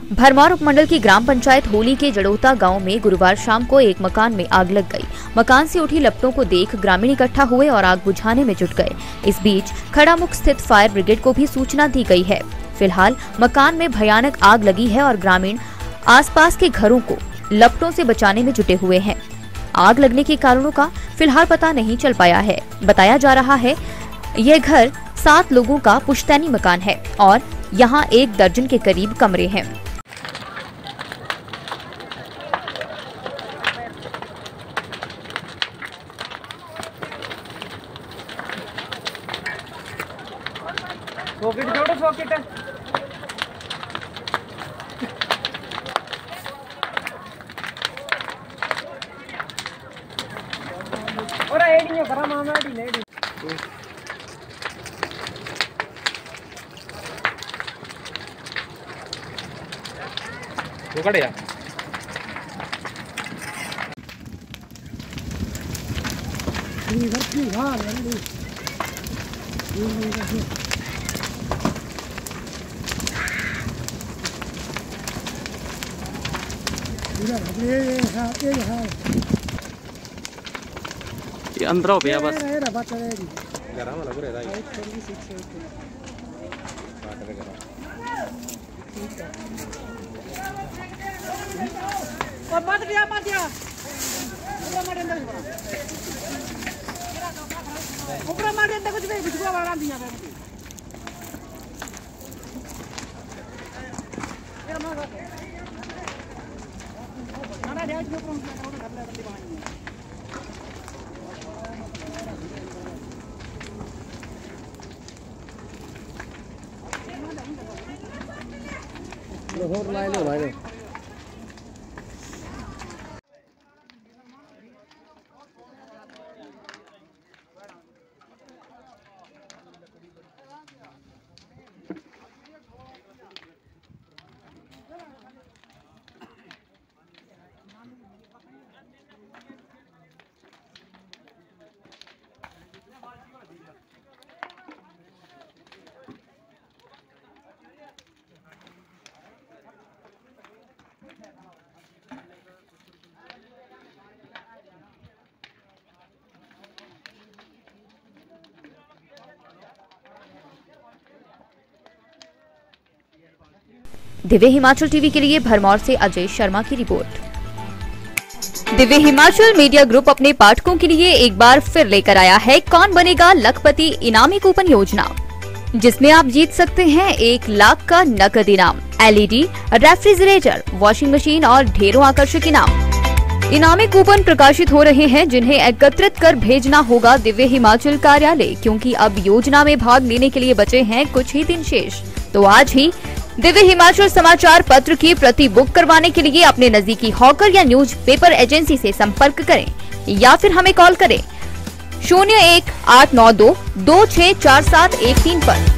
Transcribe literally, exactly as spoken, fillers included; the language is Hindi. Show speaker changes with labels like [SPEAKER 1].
[SPEAKER 1] भरमौर उपमंडल की ग्राम पंचायत होली के जड़ोता गांव में गुरुवार शाम को एक मकान में आग लग गई। मकान से उठी लपटों को देख ग्रामीण इकट्ठा हुए और आग बुझाने में जुट गए। इस बीच खड़ामुख स्थित फायर ब्रिगेड को भी सूचना दी गई है। फिलहाल मकान में भयानक आग लगी है और ग्रामीण आसपास के घरों को लपटों से बचाने में जुटे हुए हैं। आग लगने के कारणों का फिलहाल पता नहीं चल पाया है। बताया जा रहा है यह घर सात लोगों का पुश्तैनी मकान है और यहाँ एक दर्जन के करीब कमरे हैं।
[SPEAKER 2] सॉकेट जोड़ो सॉकेट और एडी करा मामा एडी लेडी वो कड़े यार ये घर की हाल है
[SPEAKER 3] ये अंदर हो गया बस
[SPEAKER 2] मत दिया मत दिया ऊपर मार देता कुछ भी बिजली वाला दिया मैं ये मार ना ना जो प्रॉब्लम है वो कर ले बंदी बाहर
[SPEAKER 4] और लाइन हो लाइन
[SPEAKER 1] दिव्य हिमाचल टीवी के लिए भरमौर से अजय शर्मा की report. Divya Himachal media group अपने पाठकों के लिए एक बार फिर लेकर आया है कौन बनेगा लखपति इनामी कूपन योजना, जिसमें आप जीत सकते हैं एक लाख का नकद इनाम, एलईडी, रेफ्रिजरेटर, वॉशिंग मशीन और ढेरों आकर्षक इनाम। इनामी कूपन प्रकाशित हो रहे हैं जिन्हें एकत्रित कर भेजना होगा दिव्य हिमाचल कार्यालय, क्योंकि अब योजना में भाग लेने के लिए बचे हैं कुछ ही दिन शेष। तो आज ही दिव्य हिमाचल समाचार पत्र की प्रति बुक करवाने के लिए अपने नजदीकी हॉकर या न्यूज पेपर एजेंसी से संपर्क करें या फिर हमें कॉल करें शून्य एक आठ नौ दो दो छह चार सात एक तीन पर।